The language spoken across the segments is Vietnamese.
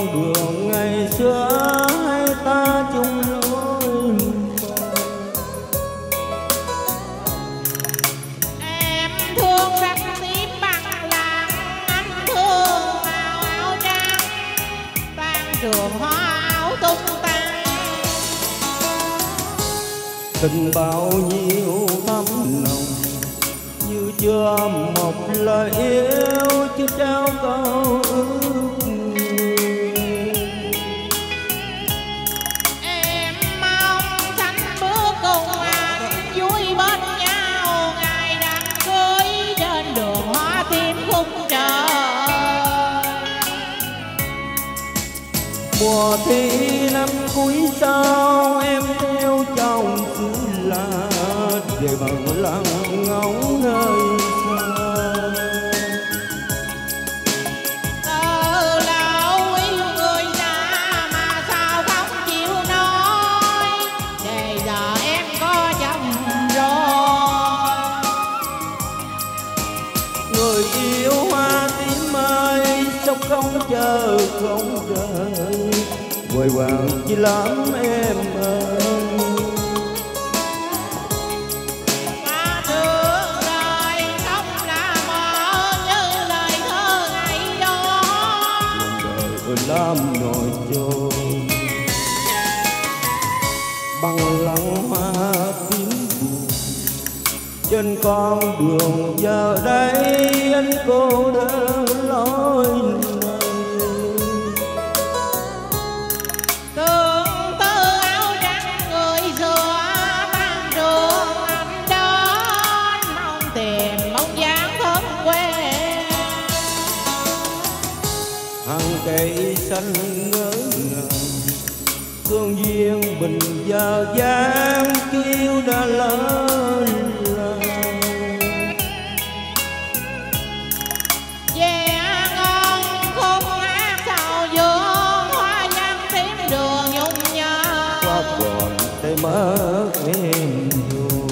đường ngày xưa hai ta chung lối. Em thương sắc tím bằng làng, anh thương màu áo trắng, tan trường hoa áo tung tăng. Tình bao nhiêu thắm nồng như chưa một lời yêu, chưa trao câu ước nguyện. Em mong sánh bước cùng anh vui bên nhau ngày đám cưới trên đường hoa tim khung trời. Mùa thi năm cuối sau em theo chồng xứ lạ, về bằng lặng ngóng nơi xa. Từ lâu yêu người ta mà sao không chịu nói, để giờ em có chồng rồi. Người yêu hoa tím ơi, sao không chờ không đợi, vội vàng chỉ lắm em ơi. Mà đường đời không là mơ như lời thơ ngày đó. Đời làm nổi trôi bằng lăng hoa tím buồn, trên con đường giờ đây anh cô đơn lối này. Tương tư áo trắng người xưa tan trường anh đến, mong tìm bóng dáng thân quê. Hàng cây xanh ngỡ ngàng, thương duyên bình giờ dáng, yêu đã lớn làng. Ve ngon khúc hát sao dương, hoa văn tím đường nhung nhớ. Qua còn tay mất em rồi.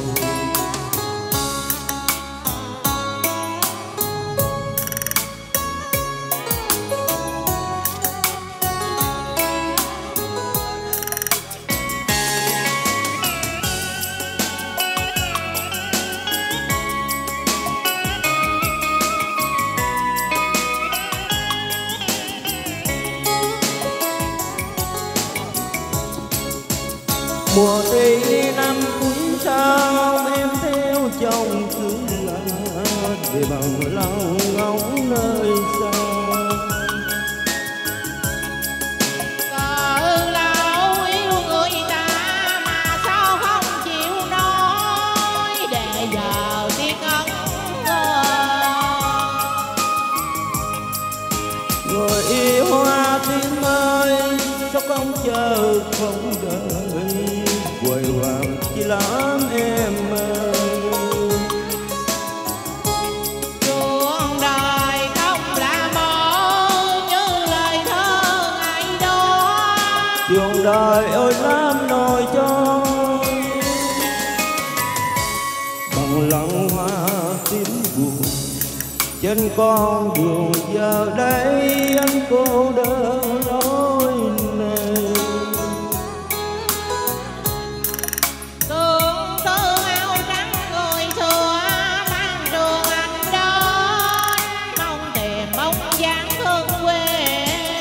Mùa thi năm cuối sau em theo chồng xứ lạ, về bằng lòng ngóng nơi xa. Từ lâu yêu người ta mà sao không chịu nói, để giờ tiếc ân Người yêu hoa tím ơi, sao không chờ không đợi, vội vàng chỉ lắm em ơi. Cuộc đời không là mơ như lời thơ ngày đó. Trường đời ơi lắm nỗi trôi bằng lăng hoa tím buồn, trên con đường giờ đây anh cô đơn lối này. Tương tư áo trắng người xưa tan trường anh đến, mong tìm bóng dáng thương quê.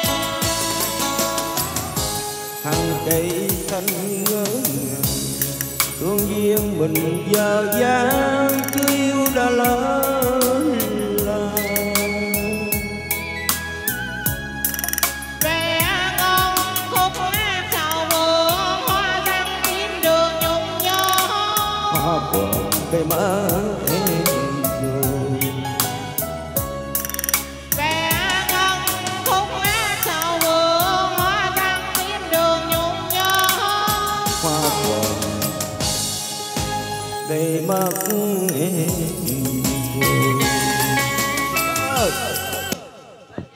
Hàng cây xanh ngỡ ngàng, thương duyên mình giờ dáng, chưa yêu đã lớn làng. Ve ngon khúc hát sao vương, hoa răng tím đường nhung nhớ. Hoa còn cây mất em rồi. Ve ngon khúc hát sao vương, hoa răng tím đường nhung nhớ. Hoa còn cây mất em